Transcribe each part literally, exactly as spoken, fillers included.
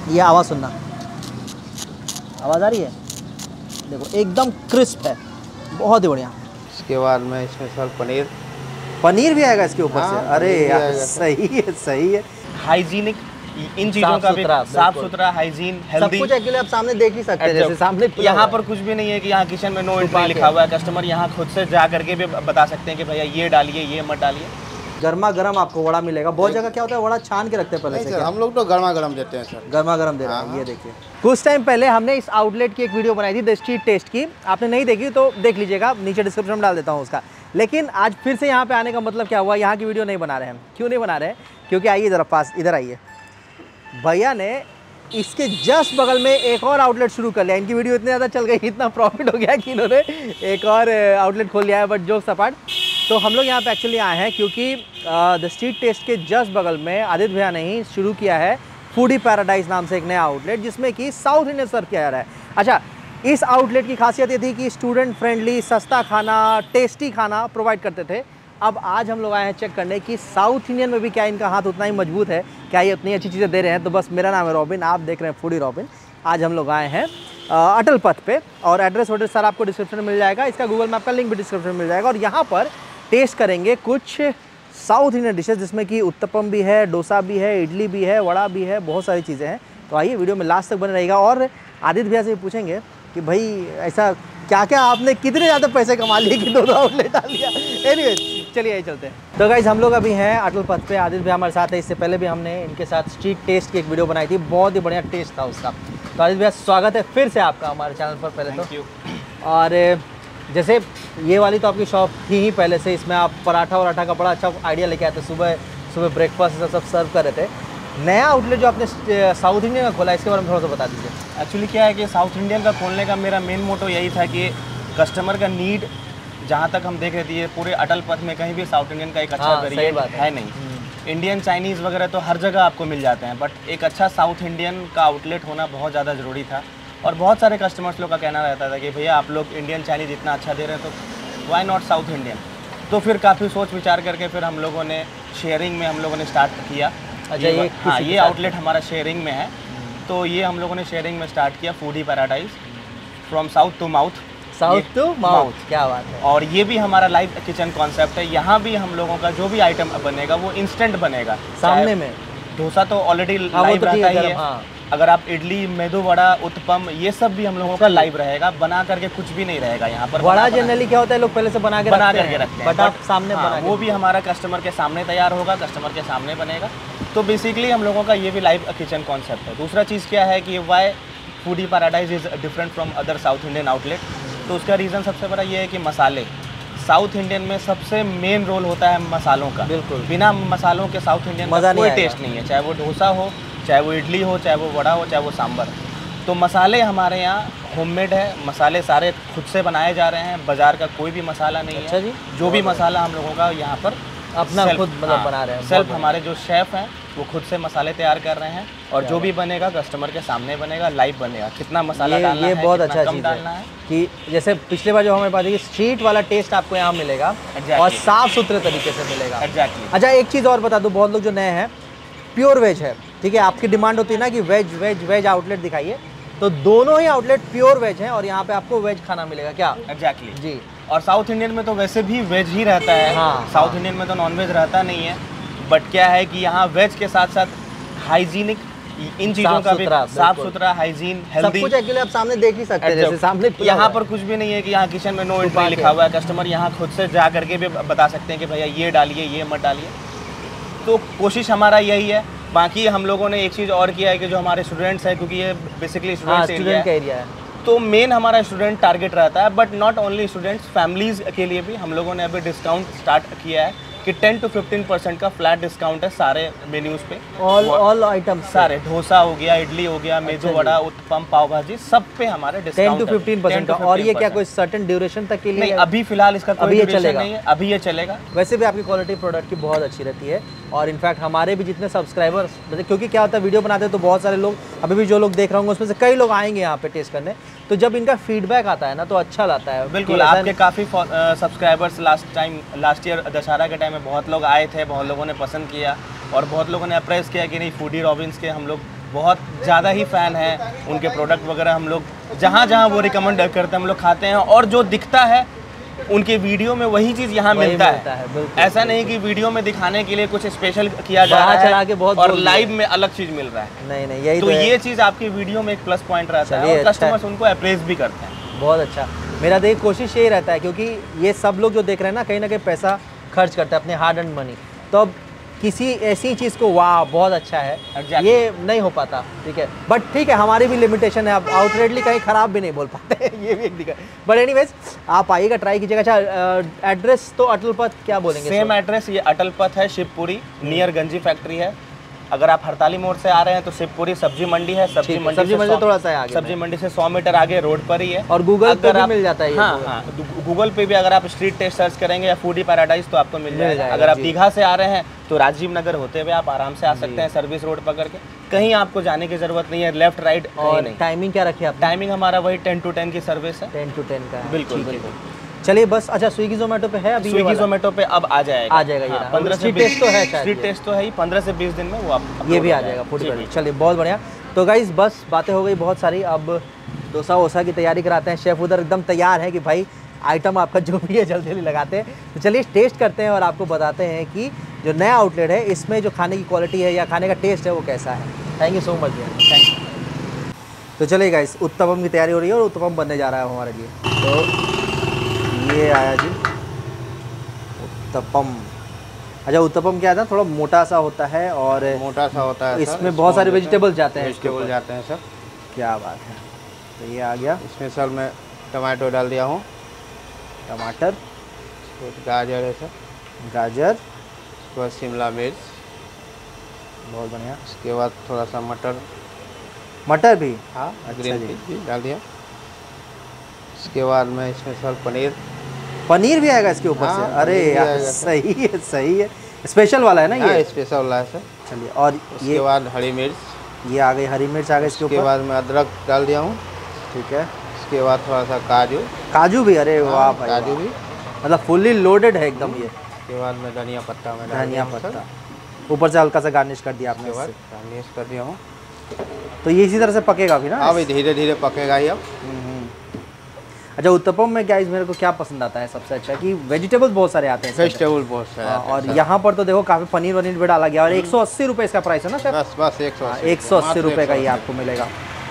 ये आवाज़ सुनना, आवाज़ आ रही है, देखो एकदम क्रिस्प है, बहुत ही बढ़िया। इसके बाद में इसमें सर पनीर पनीर भी आएगा इसके ऊपर से। अरे यार सही है, सही है। हाइजीनिक इन चीज़ों का भी, साफ सुथरा, हाइजीन, हेल्दी, सब कुछ एक्चुअली आप सामने देख ही सकते हैं, जैसे सामने यहाँ पर कुछ भी नहीं है कि यहाँ किचन में नो एंट्री लिखा हुआ है। कस्टमर यहाँ खुद से जा करके भी बता सकते हैं कि भैया ये डालिए, ये मत डालिए। गर्मा गर्म आपको वड़ा मिलेगा। बहुत जगह क्या होता है, वड़ा छान के रखते हैं पहले से। हम लोग तो गर्मा गर्म देते हैं सर, गर्मा गर्म दे रहे हैं। ये देखिए, कुछ टाइम पहले हमने इस आउटलेट की एक वीडियो बनाई थी द स्ट्रीट टेस्ट की, आपने नहीं देखी तो देख लीजिएगा, नीचे डिस्क्रिप्शन में डाल देता हूँ उसका। लेकिन आज फिर से यहाँ पे आने का मतलब क्या हुआ, यहाँ की वीडियो नहीं बना रहे हैं। क्यों नहीं बना रहे हैं? क्योंकि आइए इधर पास, इधर आइए, भैया ने इसके जस्ट बगल में एक और आउटलेट शुरू कर लिया। इनकी वीडियो इतनी ज़्यादा चल गई, इतना प्रॉफिट हो गया कि इन्होंने एक और आउटलेट खोल लिया है। बट जोक्स अपार्ट, तो हम लोग यहाँ पे एक्चुअली आए हैं क्योंकि द स्ट्रीट टेस्ट के जस्ट बगल में आदित्य भैया ने ही शुरू किया है फूडी पैराडाइज नाम से एक नया आउटलेट, जिसमें कि साउथ इंडियन सर्व किया जा रहा है। अच्छा, इस आउटलेट की खासियत ये थी कि स्टूडेंट फ्रेंडली, सस्ता खाना, टेस्टी खाना प्रोवाइड करते थे। अब आज हम लोग आए हैं चेक करने कि साउथ इंडियन में भी क्या इनका हाथ उतना ही मजबूत है, क्या ये उतनी अच्छी चीज़ें दे रहे हैं। तो बस, मेरा नाम है रॉबिन, आप देख रहे हैं फूडी रॉबिन। आज हम लोग आए हैं अटल पथ पे, और एड्रेस वड्रेस सर आपको डिस्क्रिप्शन में मिल जाएगा, इसका गूगल मैप का लिंक भी डिस्क्रिप्शन में मिल जाएगा। और यहाँ पर टेस्ट करेंगे कुछ साउथ इंडियन डिशेस, जिसमें कि उत्तपम भी है, डोसा भी है, इडली भी है, वड़ा भी है, बहुत सारी चीज़ें हैं। तो आइए वीडियो में लास्ट तक बने रहेगा। और आदित्य भैया से पूछेंगे कि भाई ऐसा क्या क्या आपने कितने ज़्यादा पैसे कमा लिए कि दो दो आउटलेट डाल दिया। एनीवेज, चलिए यही चलते हैं। तो गाइज, हम लोग अभी हैं अटल पथ पे, आदित्य भैया हमारे साथ है। इससे पहले भी हमने इनके साथ स्ट्रीट टेस्ट की एक वीडियो बनाई थी, बहुत ही बढ़िया टेस्ट था उसका। तो आदित्य भैया, स्वागत है फिर से आपका हमारे चैनल पर पहले तो। और जैसे ये वाली तो आपकी शॉप थी ही पहले से, इसमें आप पराठा वराठा का बड़ा अच्छा आइडिया लेके आए थे, सुबह सुबह ब्रेकफास्ट सब सर्व कर रहे थे। नया आउटलेट जो आपने साउथ इंडियन का खोला, इसके बारे में थोड़ा सा बता दीजिए। एक्चुअली क्या है कि साउथ इंडियन का खोलने का मेरा मेन मोटो यही था कि कस्टमर का नीड, जहाँ तक हम देख रहे थे, पूरे अटल पथ में कहीं भी साउथ इंडियन का एक अच्छा वेरिएंट है, है नहीं। इंडियन चाइनीज़ वगैरह तो हर जगह आपको मिल जाते हैं, बट एक अच्छा साउथ इंडियन का आउटलेट होना बहुत ज़्यादा ज़रूरी था। और बहुत सारे कस्टमर्स लोग का कहना रहता था कि भैया आप लोग इंडियन चाइनीज़ इतना अच्छा दे रहे हैं, तो वाई नॉट साउथ इंडियन। तो फिर काफ़ी सोच विचार करके फिर हम लोगों ने शेयरिंग में हम लोगों ने स्टार्ट किया। अच्छा, ये हाँ, ये आउटलेट हमारा शेयरिंग में है, तो ये हम लोगों ने शेयरिंग में स्टार्ट किया, foodie paradise, from south to mouth. South to mouth, क्या बात है। और ये भी हमारा लाइव किचन कॉन्सेप्ट है। यहाँ भी हम लोगों का जो भी आइटम बनेगा वो इंस्टेंट बनेगा। सामने में डोसा तो ऑलरेडी लाइव रहता ही है। हाँ। अगर आप इडली, मेदू वड़ा, उत्तपम, ये सब भी हम लोगों का लाइव रहेगा, बना करके कुछ भी नहीं रहेगा यहाँ पर। वड़ा जनरली क्या होता है, लोग पहले से बना के बना करके रखते हैं, बट आप सामने बना, वो भी हमारा कस्टमर के सामने तैयार होगा, कस्टमर के सामने बनेगा। तो बेसिकली हम लोगों का ये भी लाइव किचन कॉन्सेप्ट है। दूसरा चीज़ क्या है कि why foodie paradise is different from other south Indian outlet, तो उसका रीज़न सबसे बड़ा ये है कि मसाले, साउथ इंडियन में सबसे मेन रोल होता है मसालों का। बिल्कुल, बिना मसालों के साउथ इंडियन का कोई टेस्ट नहीं है, चाहे वो डोसा हो, चाहे वो इडली हो, चाहे वो वड़ा हो, चाहे वो सांभर। तो मसाले हमारे यहाँ होममेड है, मसाले सारे खुद से बनाए जा रहे हैं, बाजार का कोई भी मसाला नहीं अच्छा है जी। जो भी मसाला हम लोगों का यहाँ पर अपना खुद मतलब बना रहे हैं, सेल्फ हमारे जो शेफ़ हैं वो खुद से मसाले तैयार कर रहे हैं, और जो भी बनेगा कस्टमर के सामने बनेगा, लाइव बनेगा। कितना मसाला डालना है, बहुत अच्छा कम डालना है, कि जैसे पिछले बार जो हमें बात की, स्ट्रीट वाला टेस्ट आपको यहाँ मिलेगा और साफ सुथरे तरीके से मिलेगा। एग्जैक्टली। अच्छा, एक चीज़ और बता दूँ, बहुत लोग जो नए हैं, प्योर वेज है, ठीक है, आपकी डिमांड होती है ना कि वेज वेज वेज आउटलेट दिखाइए, तो दोनों ही आउटलेट प्योर वेज हैं और यहाँ पे आपको वेज खाना मिलेगा क्या? एग्जैक्टली जी। और साउथ इंडियन में तो वैसे भी वेज ही रहता है। हाँ, साउथ हाँ। इंडियन में तो नॉन वेज रहता नहीं है, बट क्या है कि यहाँ वेज के साथ साथ हाइजीनिक, इन चीज़ों का भी साफ सुथरा, हाइजीन, हेल्दी, सब कुछ एक्चुअली आप सामने देख ही सकते हैं, जैसे सामने यहाँ पर कुछ भी नहीं है कि यहाँ किचन में नो एंट्री लिखा हुआ है। कस्टमर यहाँ खुद से जा करके भी बता सकते हैं कि भैया ये डालिए, ये मत डालिए। तो कोशिश हमारा यही है। बाकी हम लोगों ने एक चीज़ और किया है कि जो हमारे स्टूडेंट्स हैं, क्योंकि ये बेसिकली स्टूडेंट्स एरिया है, तो मेन हमारा स्टूडेंट टारगेट रहता है, but not only students, families के लिए भी हम लोगों ने अभी डिस्काउंट स्टार्ट किया है कि टेन टू फिफ्टीन परसेंट का फ्लैट डिस्काउंट है सारे मेन्यूज़ पे। ऑल ऑल आइटम्स सारे, डोसा हो गया, इडली हो गया, मेदू वड़ा, उत्तपम, पाव भाजी, सब पे हमारे discount ten to fifteen percent का। और ये क्या कोई सर्टेन ड्यूरेशन तक के लिए? नहीं, अभी फिलहाल इसका कोई ड्यूरेशन नहीं है, अभी ये चलेगा। वैसे भी आपकी क्वालिटी प्रोडक्ट की बहुत अच्छी रहती है, और इनफैक्ट हमारे भी जितने सब्सक्राइबर्स, क्योंकि क्या होता है वीडियो बनाते हैं तो बहुत सारे लोग, अभी भी जो लोग देख रहे होंगे उसमें से कई लोग आएंगे यहाँ पे टेस्ट करने, तो जब इनका फीडबैक आता है ना तो अच्छा लगता है। बिल्कुल, आपके काफ़ी subscribers last time, last year Dussehra के टाइम में बहुत लोग आए थे, बहुत लोगों ने पसंद किया और बहुत लोगों ने अप्रेस किया कि नहीं, फूडी रॉबिन्स के हम लोग बहुत ज़्यादा ही फ़ैन हैं उनके प्रोडक्ट वगैरह। हम लोग जहाँ जहाँ वो रिकमेंड करते हैं हम लोग खाते हैं, और जो दिखता है उनके वीडियो में वही चीज़ यहाँ मिलता है, है। ऐसा नहीं कि वीडियो में दिखाने के लिए कुछ स्पेशल किया जा रहा है बहुत और लाइव में अलग चीज़ मिल रहा है। नहीं नहीं यही तो, तो ये चीज़ आपकी वीडियो में एक प्लस पॉइंट रहता है और कस्टमर्स उनको अप्रेस भी करते हैं। बहुत अच्छा। मेरा देख कोशिश यही रहता है, क्योंकि ये सब लोग जो देख रहे हैं ना, कहीं ना कहीं पैसा खर्च करते हैं अपने हार्ड एंड मनी, तो अब किसी ऐसी चीज़ को वाह बहुत अच्छा है exactly. ये नहीं हो पाता, ठीक है। बट ठीक है, हमारी भी लिमिटेशन है, अब आउटरेटली कहीं ख़राब भी नहीं बोल पाते ये भी एक दिक्कत। बट एनीवेज आप आइएगा, ट्राई कीजिएगा। अच्छा, एड्रेस तो अटल पथ क्या बोलेंगे? सेम एड्रेस, ये अटल पथ है, शिवपुरी, नियर गंजी फैक्ट्री है। अगर आप हड़ताली मोड़ से आ रहे हैं तो शिवपुरी सब्जी मंडी है, सब्जी मंडी सब्जी मंडी थोड़ा सा आगे, सब्जी मंडी से सौ मीटर आगे रोड पर ही है। और गूगल पे भी मिल जाता है। हाँ हाँ, गूगल पे भी अगर आप स्ट्रीट टेस्ट सर्च करेंगे या फूडी पैराडाइज तो आपको मिल जाएगा। अगर आप दीघा से आ रहे हैं तो राजीव नगर होते हुए आप आराम से आ सकते हैं, सर्विस रोड पकड़ के, कहीं आपको जाने की जरूरत नहीं है, लेफ्ट राइट। और टाइमिंग क्या रखी आप? टाइमिंग हमारा वही टेन टू टेन की सर्विस है। टेन टू टेन का, बिल्कुल बिल्कुल। चलिए बस। अच्छा, स्विगी जोमेटो पे है अभी? स्विगी जोमेटो पे अब आ जाएगा, आ जाएगा। हाँ, पंद्रह से टेस्ट तो है, स्ट्रीट टेस्ट तो है ही, पंद्रह से बीस दिन में वो आप ये भी आ जाएगा फूड पर। चलिए बहुत बढ़िया। तो गाइस बस बातें हो गई बहुत सारी, अब डोसा वोसा की तैयारी कराते हैं। शेफ़ उधर एकदम तैयार है कि भाई आइटम आपका जो भी है जल्दी जल्दी लगाते हैं। तो चलिए टेस्ट करते हैं और आपको बताते हैं कि जो नया आउटलेट है इसमें जो खाने की क्वालिटी है या खाने का टेस्ट है वो कैसा है। थैंक यू सो मच भैया, थैंक यू। तो चलिए गाइस, उत्तपम की तैयारी हो रही है और उत्तपम बनने जा रहा है हमारे लिए। तो ये आया जी उत्तपम। अच्छा, उत्तपम क्या था, थोड़ा मोटा सा होता है और मोटा सा होता है, इसमें बहुत सारे वेजिटेबल्स जाते हैं। वेजिटेबल जाते हैं सर। क्या बात है। तो ये आ गया। इसमें सर मैं टमाटो डाल दिया हूँ, टमाटर, गाजर है सर, गाजर, उसके बाद शिमला मिर्च, बहुत बढ़िया। उसके बाद थोड़ा सा मटर, मटर भी, हाँ ग्रीन पीस डाल दिया। उसके बाद मैं इसमें सर पनीर पनीर भी आएगा इसके ऊपर से? अरे यार सही है, सही है। स्पेशल वाला है ना ये? स्पेशल वाला है सर। चलिए, और उसके बाद हरी मिर्च, ये आ गई हरी मिर्च आ गई इसके ऊपर। उसके बाद मैं अदरक डाल दिया हूँ, ठीक है। उसके बाद थोड़ा सा काजू, काजू भी, अरे वाह भाई, काजू भी, मतलब फुल्ली लोडेड है एकदम ये। उसके बाद मैं धनिया पत्ता में धनिया पत्ता ऊपर से हल्का सा गार्निश कर दिया आपने। गार्निश कर दिया हूँ। तो ये इसी तरह से पकेगा भी ना? हाँ भाई, धीरे धीरे पकेगा ही अब। अच्छा, उत्तपम में गाइस मेरे को क्या पसंद आता है सबसे अच्छा कि वेजिटेबल्स बहुत सारे आते हैं। वेजिटेबल बहुत सारे आते हैं। और यहाँ पर तो देखो काफ़ी पनीर वनीर भी डाला गया और एक सौ अस्सी रुपये इसका प्राइस है ना सर? बस बस एक सौ एक सौ अस्सी रुपये का ही आपको मिलेगा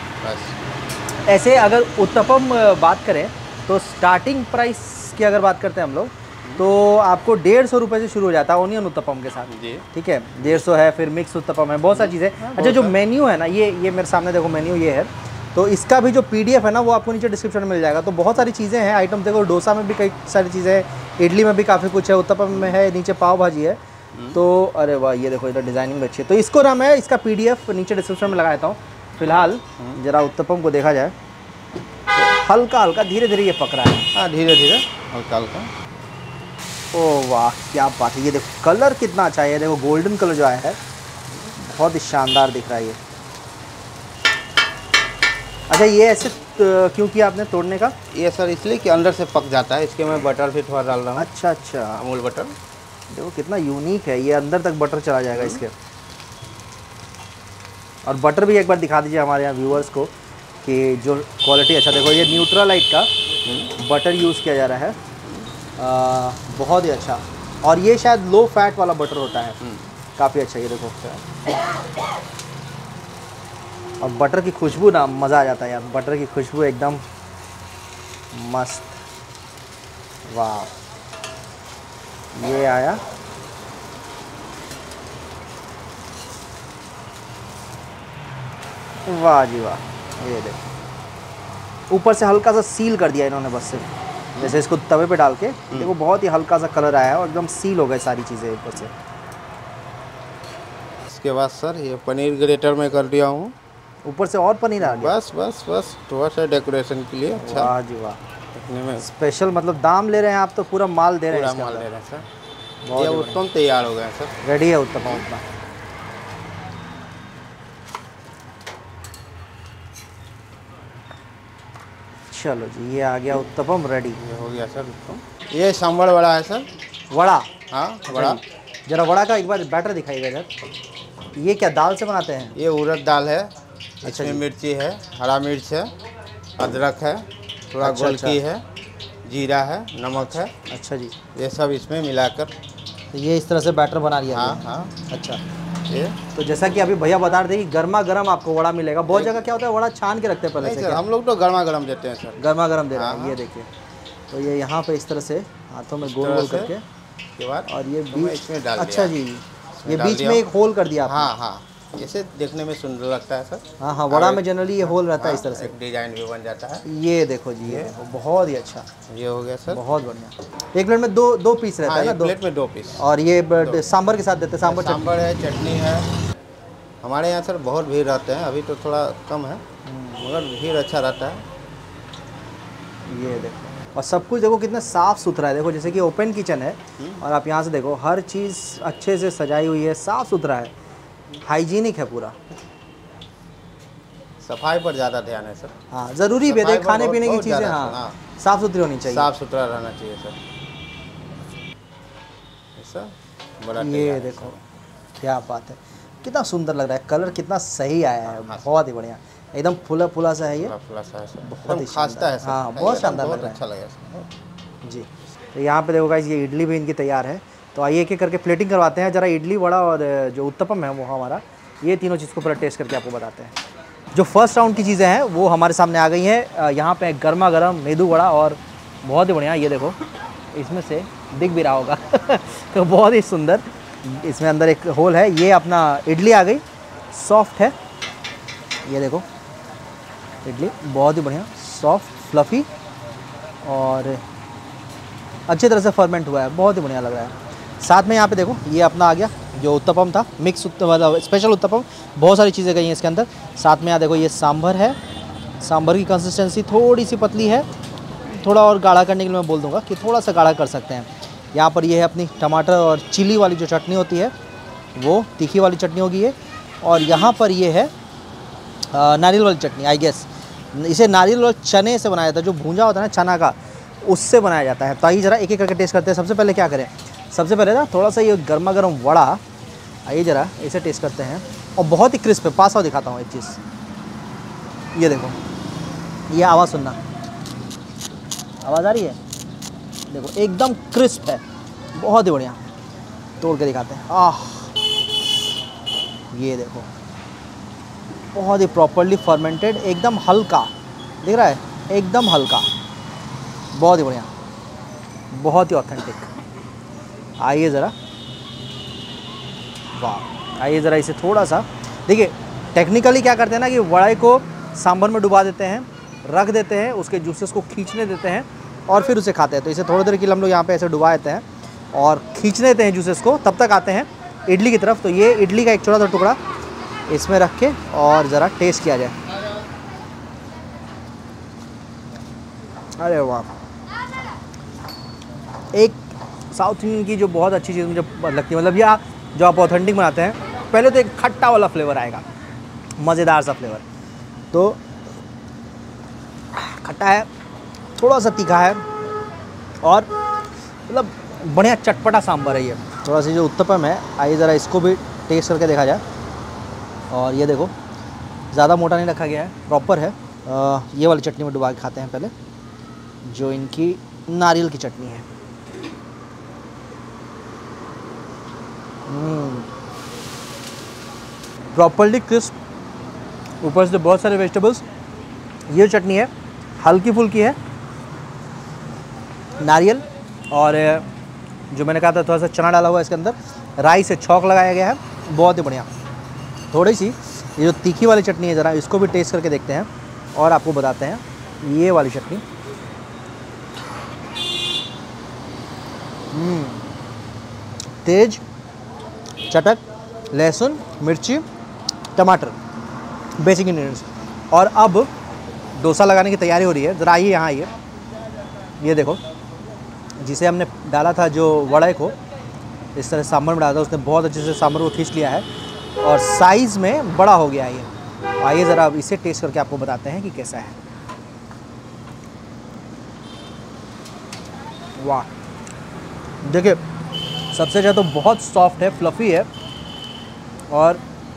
बस। ऐसे अगर उत्तपम बात करें तो स्टार्टिंग प्राइस की अगर बात करते हैं हम लोग तो आपको डेढ़ सौ रुपये से शुरू हो जाता है ओनियन उत्तपम के साथ जी, ठीक है। डेढ़ सौ है, फिर मिक्स उत्तपम है, बहुत सारी चीज़ें। अच्छा, जो मेन्यू है ना, ये ये मेरे सामने देखो मेन्यू ये है, तो इसका भी जो पीडीएफ है ना वो आपको नीचे डिस्क्रिप्शन में मिल जाएगा। तो बहुत सारी चीज़ें हैं, आइटम देखो, डोसा में भी कई सारी चीज़ें हैं, इडली में भी काफ़ी कुछ है, उत्तपम में है, नीचे पाव भाजी है। तो अरे वाह, ये देखो इधर डिज़ाइनिंग भी अच्छी है। तो इसको ना मैं इसका पीडीएफ नीचे डिस्क्रिप्शन में लगा देता हूँ। फिलहाल जरा उत्तपम को देखा जाए तो हल्का हल्का धीरे धीरे ये पक रहा है। हाँ, धीरे धीरे हल्का हल्का। ओह वाह, क्या बात है। ये देखो कलर कितना अच्छा है, देखो गोल्डन कलर जो आया है बहुत ही शानदार दिख रहा है ये। अच्छा, ये ऐसे क्यों किया आपने तोड़ने का? ये सर इसलिए कि अंदर से पक जाता है, इसके मैं बटर भी थोड़ा डाल रहा हूँ। अच्छा अच्छा, अमूल बटर। देखो कितना यूनिक है ये, अंदर तक बटर चला जाएगा इसके। और बटर भी एक बार दिखा दीजिए हमारे यहाँ व्यूअर्स को कि जो क्वालिटी। अच्छा देखो, ये न्यूट्रालाइट का बटर यूज़ किया जा रहा है, आ, बहुत ही अच्छा। और ये शायद लो फैट वाला बटर होता है, काफ़ी अच्छा। ये देखो, और बटर की खुशबू ना मज़ा आ जाता है यार, बटर की खुशबू एकदम मस्त। वाह, ये आया। वाह जी वाह, ये देखो ऊपर से हल्का सा सील कर दिया इन्होंने बस सिर्फ, जैसे इसको तवे पे डाल के देखो बहुत ही हल्का सा कलर आया है और एकदम सील हो गए सारी चीज़ें ऊपर से। इसके बाद सर ये पनीर ग्रेटर में कर दिया हूँ, ऊपर से और पनीर आ गया। बस बस बस थोड़ा सा डेकोरेशन के लिए। अच्छा, वाह जी वाह, देखने में स्पेशल। मतलब दाम ले रहे हैं आप तो पूरा माल दे रहे हैं। पूरा माल दे रहे हैं सर। ये उत्तम तैयार हो गया सर, रेडी है उत्तम अपना। चलो जी, ये आ गया उत्तपम रेडी। ये हो गया सर उत्तम। ये सांभर वड़ा है सर। वड़ा? हाँ, वड़ा। जरा वड़ा का एक बार बैटर दिखाइएगा इधर। ये क्या दाल से बनाते हैं? ये उड़द दाल है, अच्छा इसमें जी। मिर्ची है, हरा मिर्च है, अदरक है, थोड़ा अच्छा, गोलकी है, जीरा है, नमक है, अच्छा जी। ये सब इसमें मिलाकर। तो ये इस तरह से बैटर बना लिया हाँ गया। हाँ। अच्छा, ये तो जैसा कि अभी भैया बता रहे थे कि गर्मा गर्म आपको वड़ा मिलेगा। बहुत जगह क्या होता है, वड़ा छान के रखते हैं पहले नहीं से। सर, क्या हम लोग तो गर्मा गर्म देते हैं सर। गर्मा गर्म दे रहे हाँ, हैं। हाँ। ये देखिए, तो ये यहाँ पे इस तरह से हाथों में गोल तरह गोल से करके, के बाद और ये तो मैं बीच, इसमें डाल अच्छा दिया। जी, इसमें ये डाल बीच दिया में हूँ। एक होल कर दिया आपने। हाँ हाँ, इसे देखने में सुंदर लगता है सर। हाँ हाँ, वड़ा और में जनरली ये होल रहता है इस हाँ, तरह से। एक डिजाइन भी बन जाता है। ये देखो जी, ये देखो, बहुत ही अच्छा, ये हो गया सर। बहुत बढ़िया। एक प्लेट में दो दो पीस रहता हाँ, है ना? एक दो प्लेट में दो पीस। और ये ब- सांभर के साथ देते हैं, सांभर चटनी। सांभर है, चटनी है। हमारे यहाँ सर बहुत भीड़ रहते हैं, अभी तो थोड़ा कम है, मगर भीड़ अच्छा रहता है। ये देखो, और सब कुछ देखो कितना साफ़ सुथरा है। देखो जैसे कि ओपन किचन है, और आप यहाँ से देखो हर चीज़ अच्छे से सजाई हुई है, साफ़ सुथरा है, हाइजीनिक है पूरा। सफाई पर ज़्यादा ध्यान है सर। हाँ, ज़रूरी भी है, सफाई देखो पर खाने बहुत- पीने की बहुत चीज़ें ज़्यादा, हाँ हाँ। साफ़ सुथरी होनी चाहिए। साफ सुथरा रहना चाहिए सर। ऐसा बड़ा ये तैयार है देखो सर। क्या बात है, कितना सुंदर लग रहा है, कलर कितना सही आया है, बहुत ही बढ़िया, एकदम फुला फुला सा है ये। फुला फुला सा है सर, बहुत ही एकदम खास्ता है सर। हाँ, नहीं, बहुत एकदम शानदार बहुत लग रहा है। अच्छा लगा सर। जी, तो यहाँ पे देखो गाइस, ये इडली भी इनकी तैयार है। तो आइए एक एक करके प्लेटिंग करवाते हैं। ज़रा इडली, वड़ा और जो उत्तपम है वो हमारा, ये तीनों चीज़ को पूरा टेस्ट करके आपको बताते हैं। जो फर्स्ट राउंड की चीज़ें हैं वो हमारे सामने आ गई हैं। यहाँ पे गर्मा गर्म मेदू वड़ा, और बहुत ही बढ़िया, ये देखो इसमें से दिख भी रहा होगा तो बहुत ही सुंदर, इसमें अंदर एक होल है। ये अपना इडली आ गई, सॉफ्ट है, ये देखो इडली बहुत ही बढ़िया, सॉफ्ट फ्लफ़ी, और अच्छी तरह से फर्मेंट हुआ है, बहुत ही बढ़िया लग रहा है। साथ में यहाँ पे देखो ये अपना आ गया जो उत्तपम था, मिक्स मतलब स्पेशल उत्तपम, बहुत सारी चीज़ें गई हैं इसके अंदर। साथ में यहाँ देखो ये सांभर है, सांभर की कंसिस्टेंसी थोड़ी सी पतली है, थोड़ा और गाढ़ा करने के लिए मैं बोल दूंगा कि थोड़ा सा गाढ़ा कर सकते हैं। यहाँ पर ये है अपनी टमाटर और चिली वाली जो चटनी होती है, वो तीखी वाली चटनी होगी ये। और यहाँ पर ये है अ, नारियल वाली चटनी, आई गेस इसे नारियल और चने से बनाया जाता है, जो भूंजा होता है ना चना का, उससे बनाया जाता है। तो आइए ज़रा एक एक करके टेस्ट करते हैं। सबसे पहले क्या करें, सबसे पहले ना थोड़ा सा ये गर्मा गर्म वड़ा, आइए ज़रा इसे टेस्ट करते हैं। और बहुत ही क्रिस्प है, पास और दिखाता हूँ एक चीज़, ये देखो, ये आवाज़ सुनना, आवाज़ आ रही है, देखो एकदम क्रिस्प है, बहुत ही बढ़िया। तोड़ के दिखाते हैं, आह ये देखो, बहुत ही प्रॉपरली फर्मेंटेड, एकदम हल्का दिख रहा है, एकदम हल्का, बहुत ही बढ़िया, बहुत ही ऑथेंटिक। आइए ज़रा, वाह, आइए ज़रा इसे थोड़ा सा देखिए। टेक्निकली क्या करते हैं ना कि वड़े को सांभर में डुबा देते हैं, रख देते हैं, उसके जूसेस को खींचने देते हैं और फिर उसे खाते हैं। तो इसे थोड़ी देर के लिए हम लोग यहाँ पे ऐसे डुबा देते हैं और खींच लेते हैं जूसेस को, तब तक आते हैं इडली की तरफ। तो ये इडली का एक छोटा सा टुकड़ा इसमें रख के और ज़रा टेस्ट किया जाए। अरे वाह, एक साउथ इंडियन की जो बहुत अच्छी चीज़ मुझे लगती है, मतलब ये आप जो आप ऑथेंटिक बनाते हैं, पहले तो एक खट्टा वाला फ्लेवर आएगा, मज़ेदार सा फ्लेवर, तो खट्टा है, थोड़ा सा तीखा है, और मतलब बढ़िया चटपटा सांभर है ये। थोड़ा सा जो उत्तपम है, आइए ज़रा इसको भी टेस्ट करके देखा जाए। और ये देखो ज़्यादा मोटा नहीं रखा गया है, प्रॉपर है। आ, ये वाली चटनी में डुबा के खाते हैं पहले, जो इनकी नारियल की चटनी है। प्रॉपरली क्रिस्प, ऊपर से बहुत सारे वेजिटेबल्स। ये चटनी है हल्की फुल्की है, नारियल और जो मैंने कहा था थोड़ा सा चना डाला हुआ है इसके अंदर, राई से छौंक लगाया गया है, बहुत ही बढ़िया। थोड़ी सी ये जो तीखी वाली चटनी है, ज़रा इसको भी टेस्ट करके देखते हैं और आपको बताते हैं। ये वाली चटनी तेज, चटक, लहसुन, मिर्ची, टमाटर, बेसिक इंग्रेडिएंट्स। और अब डोसा लगाने की तैयारी हो रही है। ज़रा आइए यहाँ आइए, ये देखो, जिसे हमने डाला था जो वड़े को इस तरह सांभर में डाला था, उसने बहुत अच्छे से सांभर को खींच लिया है और साइज़ में बड़ा हो गया है ये। आइए ज़रा अब इसे टेस्ट करके आपको बताते हैं कि कैसा है। वाह, देखिए सबसे ज़्यादा तो बहुत सॉफ्ट है, फ्लफ़ी है, और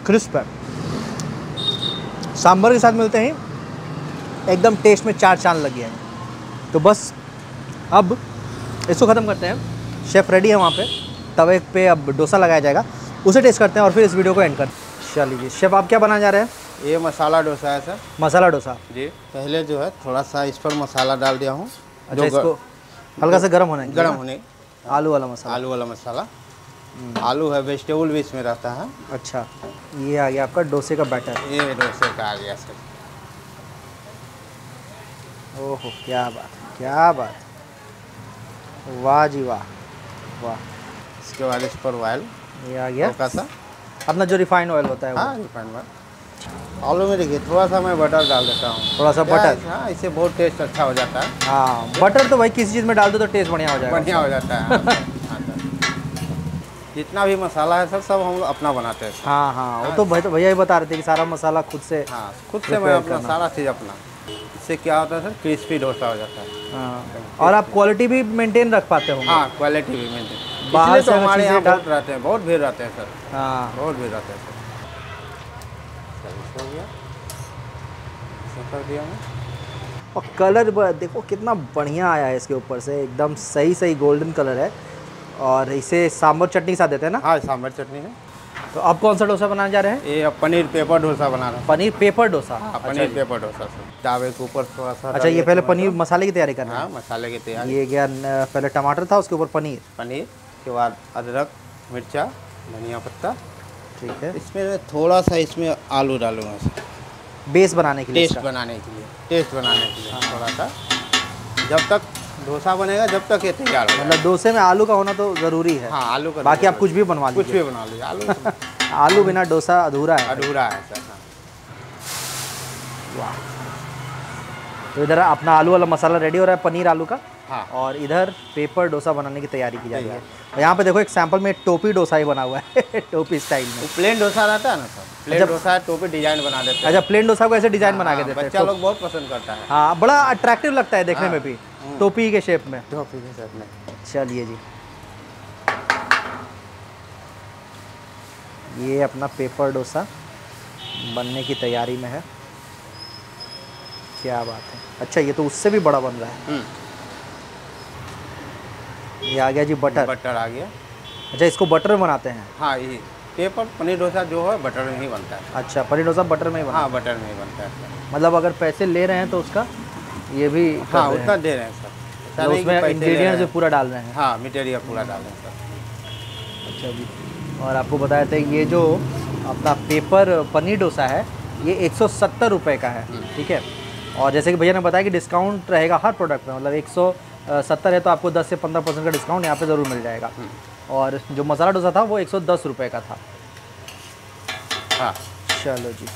क्रिस्प है। सांभर के साथ मिलते ही एकदम टेस्ट में चार चांद लग गया है। तो बस अब इसको ख़त्म करते हैं। शेफ़ रेडी है वहाँ पे, तवे पे अब डोसा लगाया जाएगा, उसे टेस्ट करते हैं और फिर इस वीडियो को एंड करते हैं। चलिए शेफ़, आप क्या बनाने जा रहे हैं? ये मसाला डोसा है सर। मसाला डोसा जी। पहले जो है थोड़ा सा इस पर मसाला डाल दिया हूँ। अच्छा, इसको हल्का सा गर्म होने के लिए गर्म ना? होने आलू वाला मसाला। आलू वाला मसाला। आलू है, वेजिटेबल भी इसमें रहता है। अच्छा, ये आ गया आपका डोसे का बैटर। ये डोसे का आ गया सर। ओहो, क्या बात, क्या बात, वाह जी वाह वाह। इसके बाद इस पर ऑयल ये आ गया हल्का सा, अपना जो रिफाइंड ऑयल होता है वो। हाँ रिफाइंड ऑयल। आलू में देखिए थोड़ा सा मैं बटर डाल देता हूँ। थोड़ा सा क्या बटर? है, हाँ, इससे बहुत टेस्ट अच्छा हो जाता है। हाँ, बटर तो भाई किसी चीज़ में डाल दो तो टेस्ट बढ़िया हो जाएगा। बढ़िया हो जाता है। हाँ, हाँ, सर। जितना भी मसाला है सर सब हम अपना बनाते हैं। हाँ हाँ, वो तो भाई तो भैया ही बता रहे थे कि सारा मसाला खुद से। हाँ, खुद से मैं अपना सारा चीज़ अपना। इससे क्या होता है सर, क्रिस्पी डोसा हो जाता है। हाँ, और आप क्वालिटी भी मेंटेन रख पाते हो? हाँ, क्वालिटी भी मेंटेन। बाहर इसलिए से तो अगर हमारे चीज़ें यहाँ डाल- बहुत रहते हैं, बहुत भीड़ रहते हैं सर। हाँ, बहुत भीड़ रहते हैं सर। चलिए, हो गया, ऐसा कर दिया मैं। और कलर ब- देखो कितना बढ़िया आया है इसके ऊपर से, एकदम सही सही गोल्डन कलर है। और इसे सांभर चटनी के साथ देते हैं ना? हाँ, सांभर चटनी है। तो अब कौन सा डोसा बनाने जा रहे हैं? ये अब पनीर पेपर डोसा बना रहा हूँ। पनीर पेपर डोसा। हाँ, अच्छा पनीर जी। Paper dosa sir. तावे के ऊपर थोड़ा सा अच्छा, ये पहले पनीर मसाले की तैयारी करना है। हाँ, मसाले की तैयारी। ये गया न- पहले टमाटर था, उसके ऊपर पनीर। पनीर के बाद अदरक, मिर्चा, धनिया पत्ता। ठीक है, इसमें मैं थोड़ा सा इसमें आलू डालूंगा सर, बेस बनाने के लिए टेस्ट इसका। बनाने के लिए। टेस्ट बनाने के लिए थोड़ा सा। जब तक डोसा बनेगा जब तक ये तैयार होगा। मतलब डोसे में आलू का होना तो ज़रूरी है। हाँ, आलू का। बाकी आप कुछ भी बनवा कुछ लीजिए, भी बना लीजिए। आलू आलू बिना डोसा अधूरा है। अधूरा है सर। हाँ। वाह। तो इधर अपना आलू वाला मसाला रेडी हो रहा है, पनीर आलू का। हाँ। और इधर पेपर डोसा बनाने की तैयारी की जा रही है। और यहाँ पे देखो एक सैंपल में टोपी डोसा ही बना हुआ है टोपी स्टाइल में। वो प्लेन डोसा रहता है ना सर, प्लेन अच्छा। डोसा है, टोपी डिजाइन बना देते हैं। अच्छा, प्लेन डोसा को ऐसे डिजाइन बना के हाँ, देते हैं बच्चा तो- लोग बहुत पसंद करता है। हाँ, बड़ा अट्रैक्टिव लगता है देखने हाँ। में भी, टोपी के शेप में। टोपी के साथ में। चलिए जी, ये अपना पेपर डोसा बनने की तैयारी में है। क्या बात है। अच्छा, ये तो उससे भी बड़ा बन रहा है। हम्म, ये आ गया जी बटर। बटर आ गया। अच्छा, इसको बटर में बनाते हैं? हाँ, ये पेपर पनीर डोसा जो है बटर में ही बनता है। अच्छा, पनीर डोसा बटर में ही बना। हाँ, बटर में ही बनता है सर। मतलब अगर पैसे ले रहे हैं तो उसका ये भी कर हाँ, रहे उतना हैं। दे रहे हैं सर। ऐसा मतलब नहीं कि उसमें पैसे ले रहे इंग्रेडिएंट्स हैं। भी पूरा डाल रहे हैं। हाँ, मटेरियल पूरा डाल रहे हैं सर। अच्छा जी। और आपको बताया था ये जो अपना पेपर पनीर डोसा है ये एक सौ सत्तर रुपये का है, ठीक है। और जैसे कि भैया ने बताया कि डिस्काउंट रहेगा हर प्रोडक्ट में, मतलब एक सौ सत्तर है तो आपको दस से पंद्रह परसेंट का डिस्काउंट यहाँ पे ज़रूर मिल जाएगा। और जो मसाला डोसा था वो एक सौ दस रुपये का था। हाँ, चलो जी,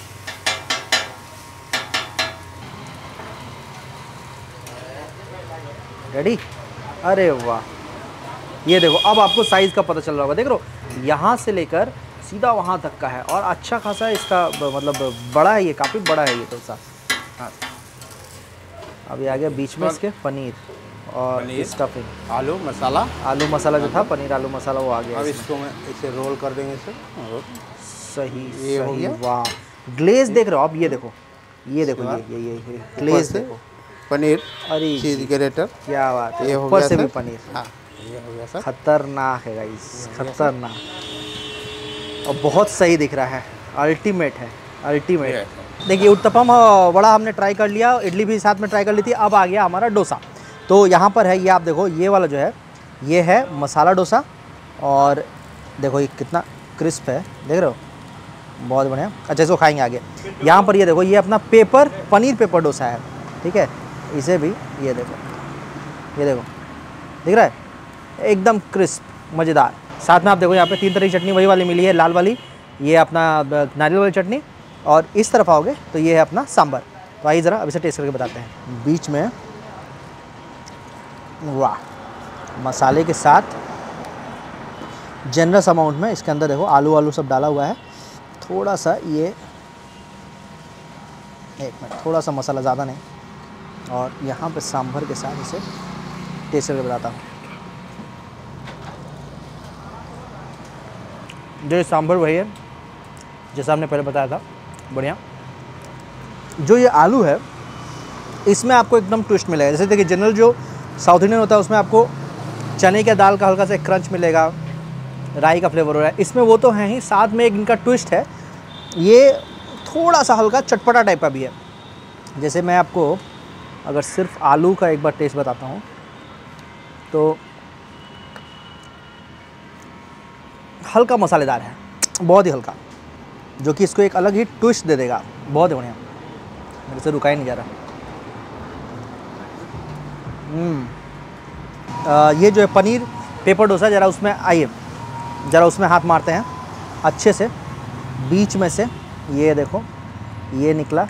रेडी। अरे वाह, ये देखो अब आपको साइज़ का पता चल रहा होगा। देख रहे हो, यहाँ से लेकर सीधा वहाँ तक का है और अच्छा खासा इसका ब- मतलब बड़ा है, ये काफ़ी बड़ा है ये डोसा। हाँ। अभी आ गया बीच में इसके पनीर और पनीर, स्टफिंग, आलू मसाला। आलू मसाला जो था, पनीर आलू मसाला वो आ गया अब इसमें। इसको मैं इसे रोल कर देंगे सर। रोल। सही ये हो सही, गया। वाह। ग्लेज देख रहे हो आप, ये देखो, ये देखो, इसके ये बाद ये ये ऊपर ग्लेज से देखो। पनीर, अरे चीज जी, ग्रेटर। क्या बात ये है, हो ऊपर गया से भी सर। पनीर। हाँ, ये हो गया सर। खतरनाक है गाइस, खतरनाक। और बहुत सही दिख रहा है, अल्टीमेट है, अल्टीमेट। ये देखिए, उत्तपम अ, वड़ा हमने ट्राई कर लिया, इडली भी साथ में ट्राई कर ली थी। अब आ गया हमारा डोसा। तो यहाँ पर है, ये आप देखो, ये वाला जो है ये है मसाला डोसा। और देखो ये कितना क्रिस्प है, देख रहे हो, बहुत बढ़िया। अच्छा, इसको खाएंगे आगे। यहाँ पर ये देखो, ये अपना पेपर पनीर पेपर डोसा है, ठीक है। इसे भी ये देखो, ये देखो, दिख रहा है, एकदम क्रिस्प, मज़ेदार। साथ में आप देखो यहाँ पे तीन तरह की चटनी वही वाली मिली है, लाल वाली, ये अपना ब- नारियल वाली चटनी, और इस तरफ आओगे तो ये है अपना सांभर। तो आइए ज़रा अब इसे टेस्ट करके बताते हैं। बीच में वाह, मसाले के साथ जनरस अमाउंट में इसके अंदर देखो आलू आलू सब डाला हुआ है। थोड़ा सा ये, एक मिनट, थोड़ा सा मसाला, ज़्यादा नहीं। और यहाँ पे सांभर के साथ इसे टेस्ट करके बताता हूँ। जो सांभर वही है, जैसा हमने पहले बताया था, बढ़िया। जो ये आलू है इसमें आपको एकदम ट्विस्ट मिलेगा। जैसे देखिए जनरल जो साउथ इंडियन होता है उसमें आपको चने के दाल का हल्का सा क्रंच मिलेगा, राई का फ्लेवर हो रहा है, इसमें वो तो है ही, साथ में एक इनका ट्विस्ट है, ये थोड़ा सा हल्का चटपटा टाइप का भी है। जैसे मैं आपको अगर सिर्फ आलू का एक बार टेस्ट बताता हूँ तो हल्का मसालेदार है, बहुत ही हल्का, जो कि इसको एक अलग ही ट्विस्ट दे देगा। बहुत ही बढ़िया, मेरे से रुका ही नहीं जा रहा। हम्म आ, ये जो है पनीर पेपर डोसा, ज़रा उसमें आइए, ज़रा उसमें हाथ मारते हैं अच्छे से, बीच में से ये देखो ये निकला,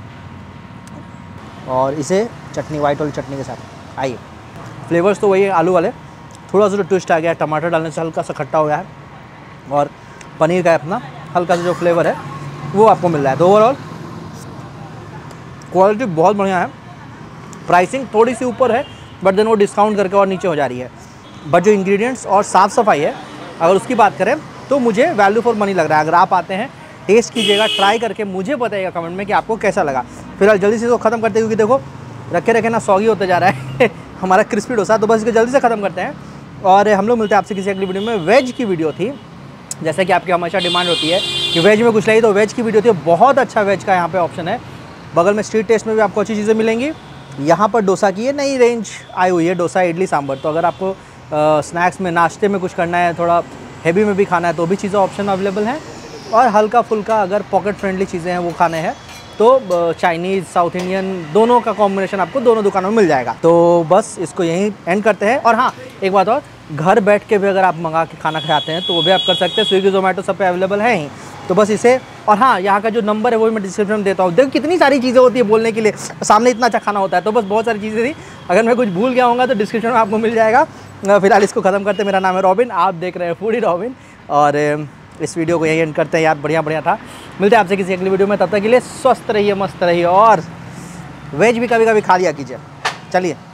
और इसे चटनी, वाइट वाली चटनी के साथ आइए। फ्लेवर्स तो वही है आलू वाले, थोड़ा सा जो ट्विस्ट आ गया है, टमाटर डालने से हल्का सा खट्टा हो गया है, और पनीर का अपना हल्का सा जो फ्लेवर है वो आपको मिल रहा है। तो ओवरऑल क्वालिटी बहुत बढ़िया है, प्राइसिंग थोड़ी सी ऊपर है, बट देन वो डिस्काउंट करके और नीचे हो जा रही है। बट जो इंग्रेडिएंट्स और साफ़ सफाई है अगर उसकी बात करें तो मुझे वैल्यू फॉर मनी लग रहा है। अगर आप आते हैं टेस्ट कीजिएगा, ट्राई करके मुझे बताइएगा कमेंट में कि आपको कैसा लगा। फिलहाल जल्दी से इसको ख़त्म करते हैं, क्योंकि देखो रखे रखे ना सॉगी होते जा रहा है हमारा क्रिस्पी डोसा। तो बस इसको जल्दी से ख़त्म करते हैं और हम लोग मिलते हैं आपसे किसी अगली वीडियो में। वेज की वीडियो थी, जैसे कि आपकी हमेशा डिमांड होती है कि वेज में कुछ नहीं, तो वेज की वीडियो थी। बहुत अच्छा वेज का यहाँ पे ऑप्शन है, बगल में स्ट्रीट टेस्ट में भी आपको अच्छी चीज़ें मिलेंगी। यहाँ पर डोसा की ये नई रेंज आई हुई है, डोसा इडली सांभर। तो अगर आपको स्नैक्स में, नाश्ते में कुछ करना है, थोड़ा हैवी में भी खाना है, तो भी चीज़ें ऑप्शन अवेलेबल हैं। और हल्का फुल्का अगर पॉकेट फ्रेंडली चीज़ें हैं वो खाने हैं तो चाइनीज़, साउथ इंडियन दोनों का कॉम्बिनेशन आपको दोनों दुकानों में मिल जाएगा। तो बस इसको यहीं एंड करते हैं। और हाँ, एक बात और, घर बैठ के भी अगर आप मंगा के खाना खाते हैं तो वो भी आप कर सकते हैं, स्विगी जोमेटो सब पे अवेलेबल है ही। तो बस इसे, और हाँ, यहाँ का जो नंबर है वो भी मैं डिस्क्रिप्शन में देता हूँ। देखो कितनी सारी चीज़ें होती है बोलने के लिए, सामने इतना अच्छा खाना होता है। तो बस बहुत सारी चीज़ें थी, अगर मैं कुछ भूल गया होगा तो डिस्क्रिप्शन में आपको मिल जाएगा। फिलहाल इसको ख़त्म करते हैं। मेरा नाम है रॉबिन, आप देख रहे हैं फूडी रॉबिन, और इस वीडियो को यही एंड करते हैं यार। बढ़िया बढ़िया था, मिलते हैं आपसे किसी अगली वीडियो में। तब तक के लिए स्वस्थ रहिए, मस्त रहिए, और वेज भी कभी कभी खा लिया कीजिए। चलिए।